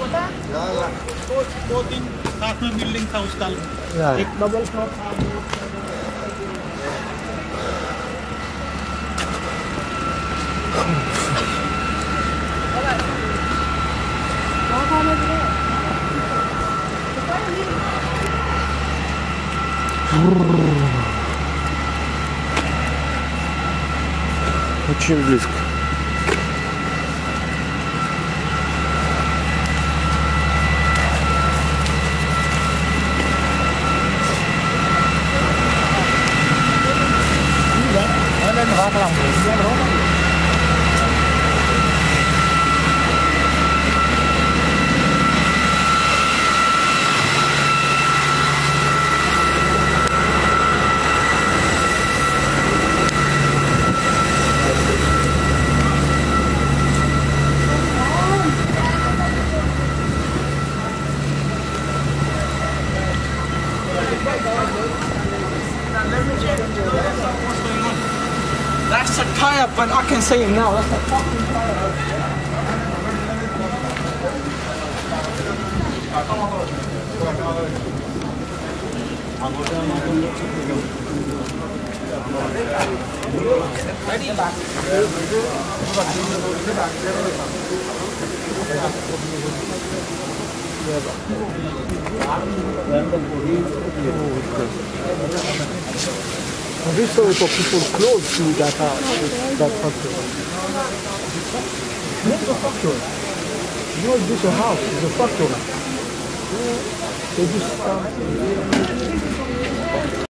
दो तीन साथ में बिल्डिंग था उसका, एक डबल फ्लोर था। Очень близко. That's a tire, but I can see him now. That's a fucking tire. Ready? Back. I just saw people close to that house, that factory. What's the factory? You know, it's just a house, it's a factory. They just